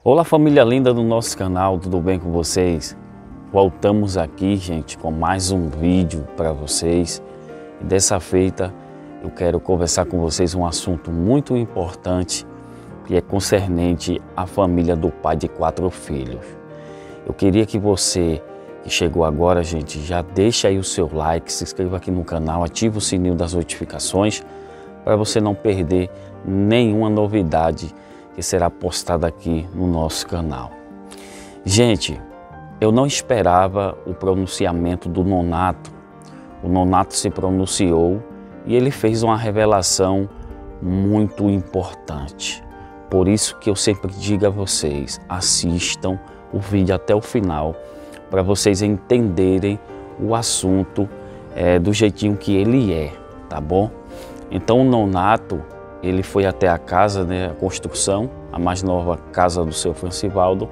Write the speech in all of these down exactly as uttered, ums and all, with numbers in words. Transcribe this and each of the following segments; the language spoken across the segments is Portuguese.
Olá, família linda do nosso canal, tudo bem com vocês? Voltamos aqui, gente, com mais um vídeo para vocês. E dessa feita eu quero conversar com vocês um assunto muito importante que é concernente à família do pai de quatro filhos. Eu queria que você que chegou agora, gente, já deixa aí o seu like, se inscreva aqui no canal, ativa o sininho das notificações para você não perder nenhuma novidade que será postada aqui no nosso canal. Gente, eu não esperava o pronunciamento do Nonato. O Nonato se pronunciou e ele fez uma revelação muito importante. Por isso que eu sempre digo a vocês, assistam o vídeo até o final para vocês entenderem o assunto é, do jeitinho que ele é, tá bom? Então o Nonato, ele foi até a casa, né, a construção, a mais nova casa do seu Francivaldo.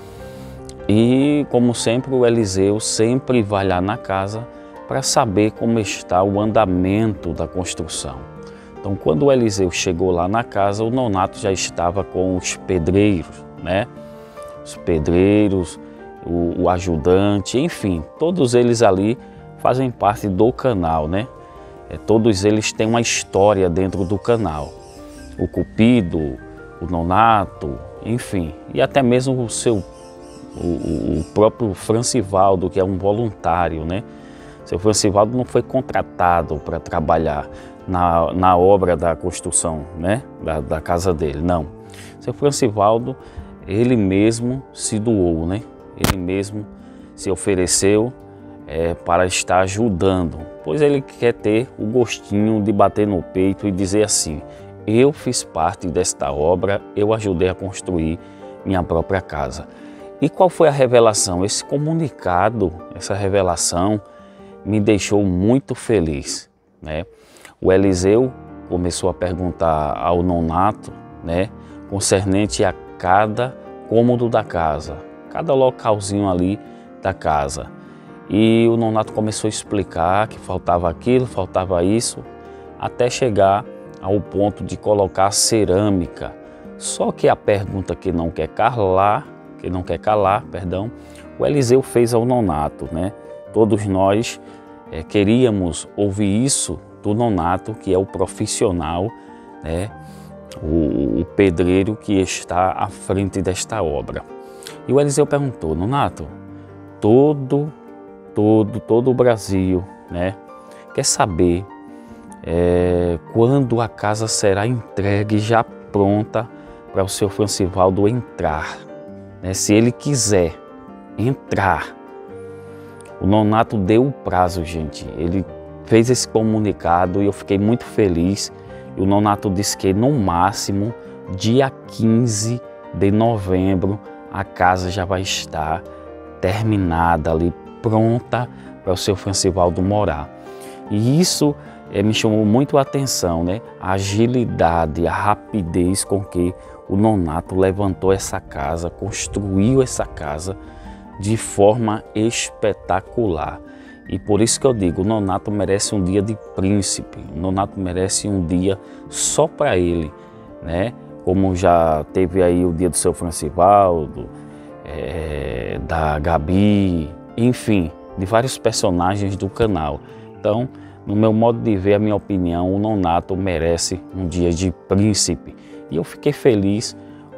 E, como sempre, o Eliseu sempre vai lá na casa para saber como está o andamento da construção. Então, quando o Eliseu chegou lá na casa, o Nonato já estava com os pedreiros, né? Os pedreiros, o, o ajudante, enfim, todos eles ali fazem parte do canal, né? É, todos eles têm uma história dentro do canal. O Cupido, o Nonato, enfim, e até mesmo o seu, o, o próprio Francivaldo, que é um voluntário, né? Seu Francivaldo não foi contratado para trabalhar na, na obra da construção, né? Da, da casa dele, não. Seu Francivaldo, ele mesmo se doou, né? Ele mesmo se ofereceu é, para estar ajudando, pois ele quer ter o gostinho de bater no peito e dizer assim: eu fiz parte desta obra, eu ajudei a construir minha própria casa. E qual foi a revelação? Esse comunicado, essa revelação me deixou muito feliz, né? O Eliseu começou a perguntar ao Nonato, né, concernente a cada cômodo da casa, cada localzinho ali da casa. E o Nonato começou a explicar que faltava aquilo, faltava isso, até chegar ao ponto de colocar cerâmica. Só que a pergunta que não quer calar, que não quer calar, perdão, o Eliseu fez ao Nonato, né? Todos nós é, queríamos ouvir isso do Nonato, que é o profissional, né? O, o pedreiro que está à frente desta obra. E o Eliseu perguntou: Nonato, todo, todo, todo o Brasil, né, quer saber É, quando a casa será entregue já pronta para o seu Francivaldo entrar, né? Se ele quiser entrar. O Nonato deu o prazo, gente. Ele fez esse comunicado e eu fiquei muito feliz. E o Nonato disse que no máximo dia quinze de novembro a casa já vai estar terminada ali, pronta para o seu Francivaldo morar. E isso É, me chamou muito a atenção, né? A agilidade, a rapidez com que o Nonato levantou essa casa, construiu essa casa de forma espetacular. E por isso que eu digo, o Nonato merece um dia de príncipe, o Nonato merece um dia só para ele, né? Como já teve aí o dia do seu Francivaldo, é, da Gabi, enfim, de vários personagens do canal. Então, no meu modo de ver, a minha opinião, o Nonato merece um dia de príncipe. E eu fiquei feliz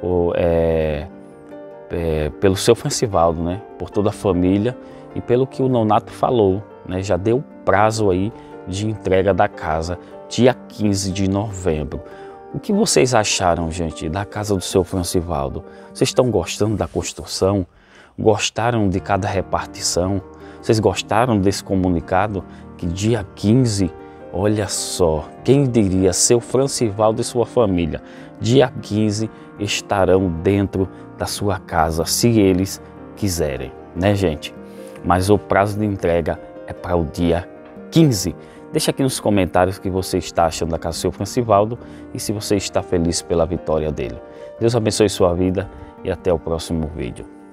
é, é, pelo seu Francivaldo, né? Por toda a família e pelo que o Nonato falou, né? Já deu prazo aí de entrega da casa, dia quinze de novembro. O que vocês acharam, gente, da casa do seu Francivaldo? Vocês estão gostando da construção? Gostaram de cada repartição? Vocês gostaram desse comunicado? Que dia quinze, olha só, quem diria, seu Francivaldo e sua família, dia quinze estarão dentro da sua casa, se eles quiserem, né, gente? Mas o prazo de entrega é para o dia quinze. Deixa aqui nos comentários o que você está achando da casa do seu Francivaldo e se você está feliz pela vitória dele. Deus abençoe sua vida e até o próximo vídeo.